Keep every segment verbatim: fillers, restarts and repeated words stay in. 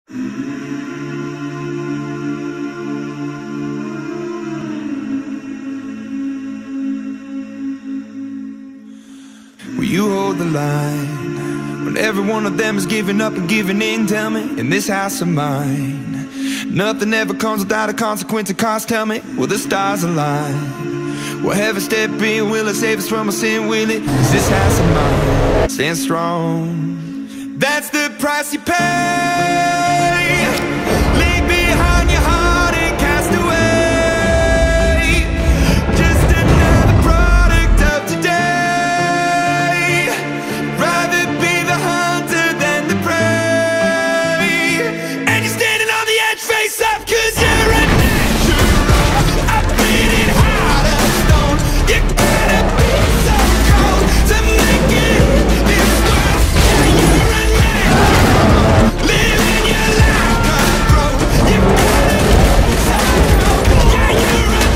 Will you hold the line when every one of them is giving up and giving in? Tell me, in this house of mine, nothing ever comes without a consequence of cost. Tell me, will the stars align? Will heaven step in? Will it save us from our sin? Will it? Is this house of mine stand strong? That's the price you pay. Leave behind your heart and cast away. Just another product of today. Rather be the hunter than the prey. And you're standing on the edge, face up, cause you're a natural. I'm bleeding heart of stone. You gotta be so cold to make it this world. Yeah, you're a natural. Living your life cutthroat. You gotta be so cold. Yeah, you're a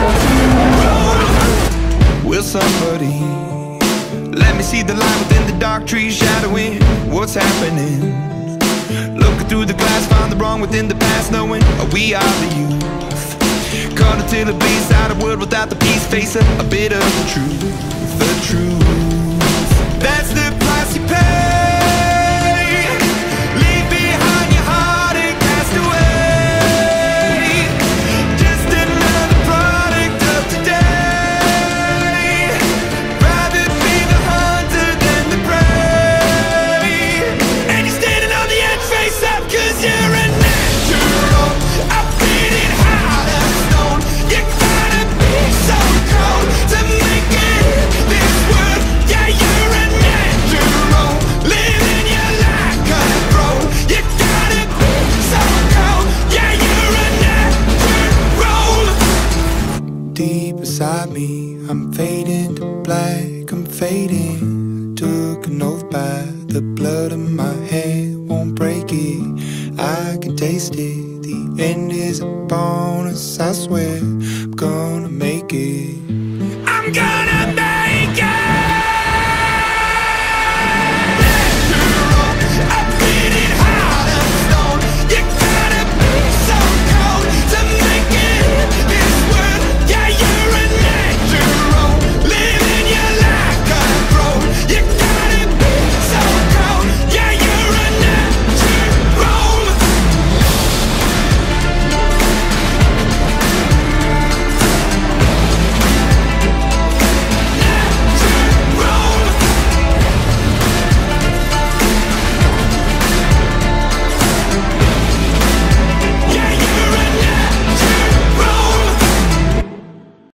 natural. Will somebody let me see the light within the dark trees shadowing what's happening? Looking through the glass, find the wrong within the past, knowing we are the youth. Caught until it bleeds out of world without the peace, face a, a bit of the truth, the truth. That's the price you pay. Leave behind your heart and cast away. Just another product of today. Rather be the hunter than the prey. And you're standing on the edge, face up, cause you're a natural. I'm bleeding heart of stone. You gotta be so cold to make it this world. Yeah, you're a natural. Living your life cutthroat. You gotta be so cold. Yeah, you're a natural. Deep inside me, I'm fading to black, I'm fading. Took an oath by the blood in my hand, won't break it, I can taste it. The end is upon us, I swear, I'm gonna make it. I'm gonna make it.